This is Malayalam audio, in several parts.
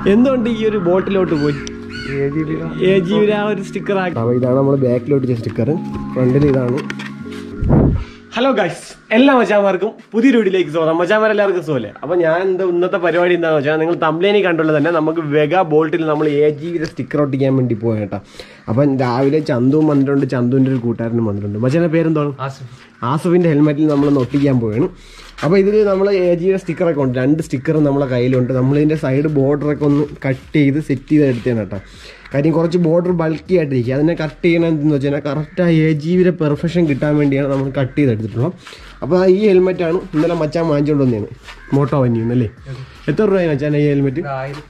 എന്തുകൊണ്ട് ഈ ഒരു ബോട്ടിലോട്ട് പോയി? AGV ആ ഒരു സ്റ്റിക്കർ ആക്കി. അപ്പോൾ ഇതാണ് നമ്മൾ ബാക്കിലോട്ട് സ്റ്റിക്കർ, ഫ്രണ്ടിൽ ഇതാണ്. ഹലോ ഗൈസ്, എല്ലാ മച്ചാന്മാർക്കും പുതിയൊരു വീഡിയോയിലേക്ക് സ്വാഗതം. മച്ചാന്മാരെല്ലാവർക്കും സുഖമല്ലേ? അപ്പോൾ ഞാൻ ഇന്നത്തെ പരിപാടി എന്താണെന്ന് വെച്ചാൽ നിങ്ങൾ തംബ്ലൈനിൽ കണ്ടുള്ളത് തന്നെ നമുക്ക് വെഗ ബോൾട്ടിൽ നമ്മൾ AGV സ്റ്റിക്കർ ഒട്ടിക്കാൻ വേണ്ടി പോകാം കേട്ടോ. അപ്പം രാവിലെ ചന്തുവും വന്നിട്ടുണ്ട്, ചന്തുവിൻ്റെ ഒരു കൂട്ടുകാരനും വന്നിട്ടുണ്ട്. മച്ചാൻ്റെ പേരെന്താണ്? ആസിഫിൻ്റെ ഹെൽമെറ്റിൽ നമ്മളൊന്ന് ഒട്ടിക്കാൻ പോവുകയാണ്. അപ്പോൾ ഇതിൽ നമ്മൾ AGV സ്റ്റിക്കറൊക്കെ ഉണ്ട്, 2 സ്റ്റിക്കർ നമ്മളെ കയ്യിലുണ്ട്. നമ്മളിതിൻ്റെ സൈഡ് ബോർഡറൊക്കെ ഒന്ന് കട്ട് ചെയ്ത് സെറ്റ് ചെയ്ത് എടുത്തേണ് കേട്ടോ. കാര്യം കുറച്ച് ബോർഡർ ബൾക്കി ആയിട്ടിരിക്കുക, അതിനെ കട്ട് ചെയ്യണം എന്തെന്ന് വെച്ചാൽ കറക്റ്റ് ആ AGV പെർഫെക്ഷൻ കിട്ടാൻ വേണ്ടിയാണ് നമ്മൾ കട്ട് ചെയ്തെടുത്തിട്ടുള്ളത്. അപ്പോൾ ഈ ഹെൽമെറ്റാണ് ഇന്നലെ മച്ചാൻ വാങ്ങിച്ചുകൊണ്ട് വന്നതാണ്, മോട്ടോ വന്നിന്നല്ലേ. എത്ര രൂപയാണ് മച്ചാൻ ഈ ഹെൽമെറ്റ്?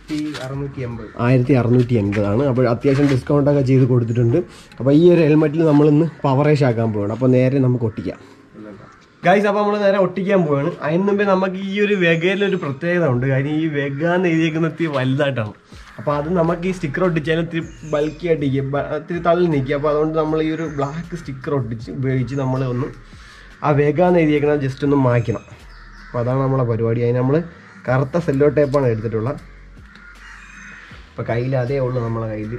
1680 അപ്പോൾ അത്യാവശ്യം ഡിസ്കൗണ്ടൊക്കെ ചെയ്ത് കൊടുത്തിട്ടുണ്ട്. അപ്പോൾ ഈ ഒരു ഹെൽമെറ്റിൽ നമ്മളിന്ന് പവറേഷ് ആക്കാൻ പോവുകയാണ്. അപ്പോൾ നേരെ നമുക്ക് ഒട്ടിക്കാം ഗൈസ്. അപ്പോൾ നമ്മൾ നേരെ ഒട്ടിക്കാൻ പോവുകയാണ്. അതിന് മുമ്പേ നമുക്ക് ഈ ഒരു വെഗയിലൊരു പ്രത്യേകത ഉണ്ട്. കാര്യം ഈ വെഗ എന്ന് എഴുതിയിരിക്കുന്ന ഇത്തിരി വലുതായിട്ടാണ്. അപ്പോൾ അത് നമുക്ക് ഈ സ്റ്റിക്കർ ഒട്ടിച്ചാലും ഇത്തിരി ബൾക്കി ആയിട്ടിരിക്കും, ഇത്തിരി തള്ളി നിൽക്കുക. അപ്പോൾ അതുകൊണ്ട് നമ്മൾ ഈ ഒരു ബ്ലാക്ക് സ്റ്റിക്കർ ഉപയോഗിച്ച് നമ്മൾ ഒന്ന് ആ വെഗ എന്ന് എഴുതിയേക്കുന്നത് ജസ്റ്റ് ഒന്ന് മായ്ക്കണം. അപ്പോൾ അതാണ് നമ്മളെ പരിപാടി. അതിന് നമ്മൾ കറുത്ത സെല്ലോ ടേപ്പാണ് എടുത്തിട്ടുള്ളത്. അപ്പോൾ കയ്യിൽ അതേ ഉള്ളൂ നമ്മളെ കയ്യിൽ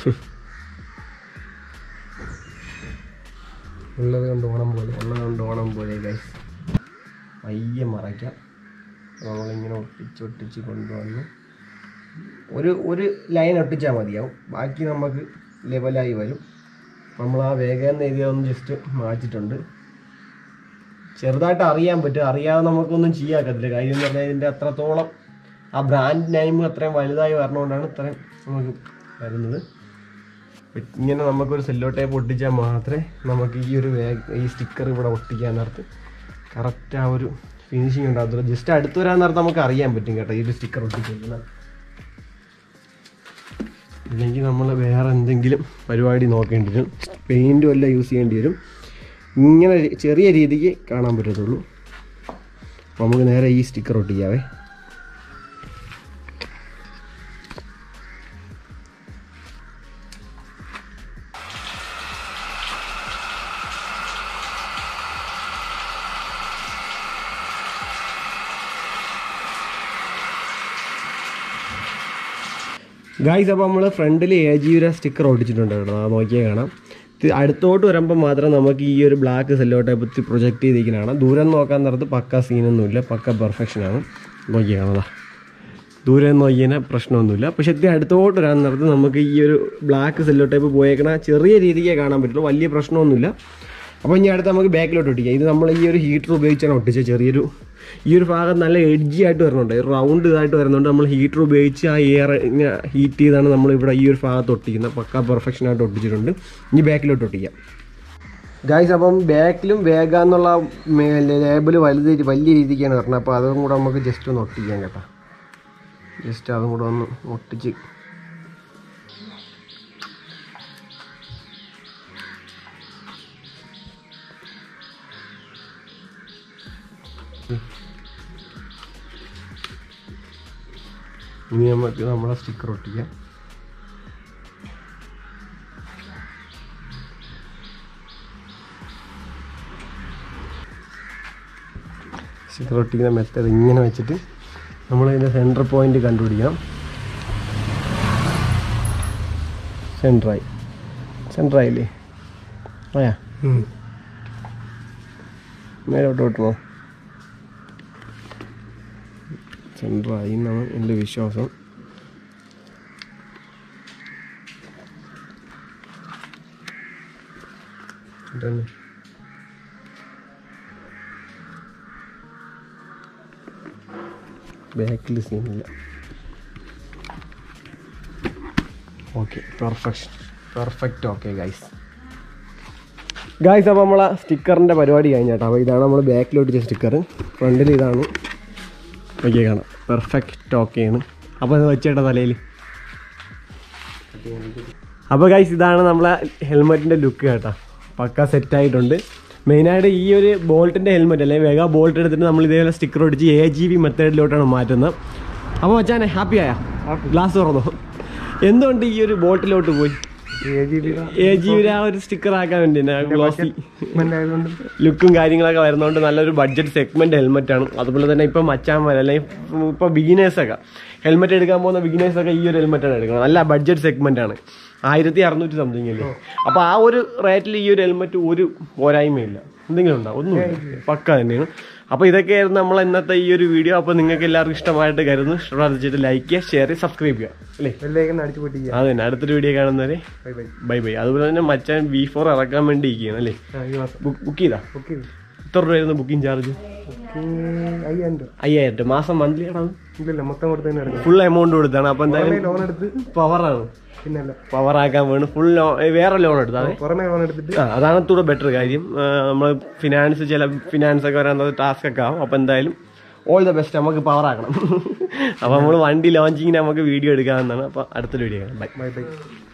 ഉള്ളത് കൊണ്ട് ഓണം പോലെ ഗൈസ്. പയ്യെ മറയ്ക്കാം. നമ്മളിങ്ങനെ ഒട്ടിച്ച് കൊണ്ടുവന്ന് ഒരു ലൈൻ ഒട്ടിച്ചാൽ മതിയാവും, ബാക്കി നമുക്ക് ലെവലായി വരും. നമ്മൾ ആ വേഗം എഴുതിയൊന്ന് ജസ്റ്റ് മാറ്റിയിട്ടുണ്ട്. ചെറുതായിട്ട് അറിയാൻ പറ്റും, അറിയാതെ നമുക്കൊന്നും ചെയ്യാക്കത്തില്ല. കാര്യം എന്ന് പറഞ്ഞാൽ ഇതിൻ്റെ അത്രത്തോളം ആ ബ്രാൻഡ് നെയിം അത്രയും വലുതായി വരണതുകൊണ്ടാണ് ഇത്രയും നമുക്ക് വരുന്നത്. ഇങ്ങനെ നമുക്കൊരു സെല്ലോ ടേപ്പ് ഒട്ടിച്ചാൽ മാത്രമേ നമുക്ക് ഈ സ്റ്റിക്കർ ഇവിടെ ഒട്ടിക്കാൻ നേരത്ത് കറക്റ്റ് ആ ഒരു ഫിനിഷിങ് ഉണ്ടാകത്തുള്ളൂ. ജസ്റ്റ് അടുത്ത് വരാൻ നേരത്ത് നമുക്ക് അറിയാൻ പറ്റും കേട്ടോ ഈ ഒരു സ്റ്റിക്കർ ഒട്ടിക്കുന്നത്. ഇല്ലെങ്കിൽ നമ്മൾ വേറെ എന്തെങ്കിലും പരിപാടി നോക്കേണ്ടി വരും, പെയിൻറ്റും എല്ലാം യൂസ് ചെയ്യേണ്ടി വരും. ഇങ്ങനെ ചെറിയ രീതിക്ക് കാണാൻ പറ്റത്തുള്ളൂ. അപ്പോൾ നമുക്ക് നേരെ ഈ സ്റ്റിക്കർ ഒട്ടിക്കാവേ. ഗൈസ്, അപ്പോൾ നമ്മൾ ഫ്രണ്ടിൽ AGV സ്റ്റിക്കർ ഒട്ടിച്ചിട്ടുണ്ട് കേട്ടോ, അത് നോക്കിയാൽ കാണാം. അടുത്തോട്ട് വരുമ്പോൾ മാത്രം നമുക്ക് ഈ ഒരു ബ്ലാക്ക് സെല്ലോ ടൈപ്പ് പ്രൊജക്റ്റ് ചെയ്തിരിക്കുന്നതാണ്. ദൂരം നോക്കാൻ നേരത്ത് പക്ക സീനൊന്നുമില്ല, പക്ക പെർഫെക്ഷനാണ്. നോക്കിയാൽ കാണാം, ദൂരം നോക്കിയാൽ പ്രശ്നമൊന്നുമില്ല. പക്ഷേ അടുത്തോട്ട് വരാൻ നേരത്ത് നമുക്ക് ഈ ഒരു ബ്ലാക്ക് സെല്ലോ ടൈപ്പ് പോയേക്കണ ചെറിയ രീതിക്കേ കാണാൻ പറ്റുള്ളൂ, വലിയ പ്രശ്നമൊന്നുമില്ല. അപ്പോൾ ഇനി അടുത്ത് നമുക്ക് ബാക്കിലോട്ട് ഒട്ടിക്കാം. ഇത് നമ്മൾ ഈ ഒരു ഹീറ്റർ ഉപയോഗിച്ചാണ് ഒട്ടിച്ചത്. ഈ ഒരു ഭാഗം നല്ല എഡ്ജി ആയിട്ട് വരുന്നുണ്ട്, റൗണ്ട് ഇതായിട്ട് വരുന്നുണ്ട്. നമ്മൾ ഹീറ്റർ ഉപയോഗിച്ച് ആ എയർ ഇങ്ങനെ ഹീറ്റ് ചെയ്താണ് നമ്മളിവിടെ ഈ ഒരു ഭാഗത്ത് ഒട്ടിക്കുന്നത്. പക്ക പെർഫെക്ഷനായിട്ട് ഒട്ടിച്ചിട്ടുണ്ട്. ഇനി ബാക്കിലോട്ട് ഒട്ടിക്കാം ഗൈസ്. അപ്പം ബാക്കിലും വേഗ എന്നുള്ള ലേബിൾ വലിയ രീതിക്കാണ് വരുന്നത്. അപ്പോൾ അതും കൂടെ നമുക്ക് ജസ്റ്റ് ഒന്ന് ഒട്ടിക്കാം കേട്ടോ. ജസ്റ്റ് അതും കൂടെ ഒന്ന് ഒട്ടിച്ച് ഇനി നമുക്ക് നമ്മളെ സ്റ്റിക്കർ ഒട്ടിക്കാം. സ്റ്റിക്കർ ഒട്ടിക്കുന്ന മെത്തേഡ് ഇങ്ങനെ വെച്ചിട്ട് നമ്മളതിൻ്റെ സെൻറ്റർ പോയിന്റ് കണ്ടുപിടിക്കണം. സെൻറ്ററായില്ലേ? ആയാ മേലോട്ട് ഓട്ടണോ? സെൻറ്ററായി എന്നാണ് എൻ്റെ വിശ്വാസം. ബാക്കിൽ സീനില്ല. Okay, perfect. ഓക്കെ ഗൈസ്, അപ്പോൾ നമ്മളെ സ്റ്റിക്കറിൻ്റെ പരിപാടി കഴിഞ്ഞാട്ടോ. അപ്പോൾ ഇതാണ് നമ്മൾ ബാക്കിലോട്ട് സ്റ്റിക്കർ, ഫ്രണ്ടിൽ ഇതാണ്. ഓക്കെ കാണാം, പെർഫെക്റ്റ് ഓക്കെയാണ്. അപ്പോൾ അത് വെച്ചേട്ടാ തലയിൽ. അപ്പോൾ ഗൈസ്, ഇതാണ് നമ്മളെ ഹെൽമെറ്റിൻ്റെ ലുക്ക് കേട്ടോ, പക്ക സെറ്റായിട്ടുണ്ട്. മെയിനായിട്ട് ഈ ഒരു ബോൾട്ടിൻ്റെ ഹെൽമെറ്റ് അല്ലെങ്കിൽ വെഗ ബോൾട്ട് എടുത്തിട്ട് നമ്മൾ ഇതേപോലെ സ്റ്റിക്കർ ഒടിച്ച് AGV മെത്തേഡിലോട്ടാണ് മാറ്റുന്നത്. അപ്പോൾ മച്ചാനെ ഹാപ്പിയായ? ഗ്ലാസ് തുറന്നോ? എന്തുകൊണ്ട് ഈ ഒരു ബോട്ടിലോട്ട് പോയി? AGV ആ ഒരു സ്റ്റിക്കർ ആക്കാൻ വേണ്ടി ഗ്ലോസി ലുക്കും കാര്യങ്ങളൊക്കെ വരുന്നതുകൊണ്ട് നല്ലൊരു ബഡ്ജറ്റ് സെഗ്മെന്റ് ഹെൽമെറ്റ് ആണ്. അതുപോലെ തന്നെ ഇപ്പം മച്ചാന്മാർ അല്ലെങ്കിൽ ഇപ്പോൾ ബിഗിനേഴ്സൊക്കെ ഹെൽമെറ്റ് എടുക്കാൻ പോകുന്ന ബിഗിനേഴ്സൊക്കെ ഈ ഒരു ഹെൽമെറ്റാണ് എടുക്കുന്നത്. നല്ല ബഡ്ജറ്റ് സെഗ്മെൻറ്റാണ്, 1600 സംതിങ് അല്ലേ. അപ്പോൾ ആ ഒരു റേറ്റിൽ ഈ ഒരു ഹെൽമെറ്റ് ഒരു പോരായ്മയില്ല, എന്തെങ്കിലും ഉണ്ടാവും, ഒന്നുമില്ല, പക്ക തന്നെയാണ്. അപ്പോൾ ഇതൊക്കെയായിരുന്നു നമ്മൾ ഇന്നത്തെ ഈ ഒരു വീഡിയോ. അപ്പോൾ നിങ്ങൾക്ക് എല്ലാവർക്കും ഇഷ്ടമായിട്ട് കരുതുന്നു. ഇഷ്ടപ്പെട്ട് ലൈക്ക് ചെയ്യുക, ഷെയർ ചെയ്യുക, സബ്സ്ക്രൈബ് ചെയ്യുക അല്ലേ. അത് തന്നെ, അടുത്തൊരു വീഡിയോ കാണുന്നവരെ ബൈ ബൈ. അതുപോലെ തന്നെ മച്ചാൻ V4 ഇറക്കാൻ വേണ്ടി ഇരിക്കുകയാണ് അല്ലേ. ബുക്ക് ചെയ്താ? എത്ര രൂപയായിരുന്നു ബുക്കിംഗ് ചാർജ്? 5000 മാസം മന്ത്ലി ആണ്? ഫുൾ എമൗണ്ട് കൊടുത്താണ്. അപ്പോൾ എന്തായാലും പവറാണ്, പവർ ആക്കാൻ വേണം ഫുൾ വേറെ ലോൺ എടുത്താൽ അതാണ് കൂടെ ബെറ്റർ കാര്യം. നമ്മൾ ഫിനാൻസ് ഒക്കെ വരാൻ ടാസ്ക് ഒക്കെ ആവും. അപ്പോൾ എന്തായാലും ഓൾ ദ ബെസ്റ്റ്, നമുക്ക് പവർ ആക്കണം. അപ്പോൾ നമ്മൾ വണ്ടി ലോഞ്ചിങ്ങിന് നമുക്ക് വീഡിയോ എടുക്കാവുന്നതാണ്. അപ്പോൾ അടുത്തൊരു വീഡിയോ കാണാം. Bye by.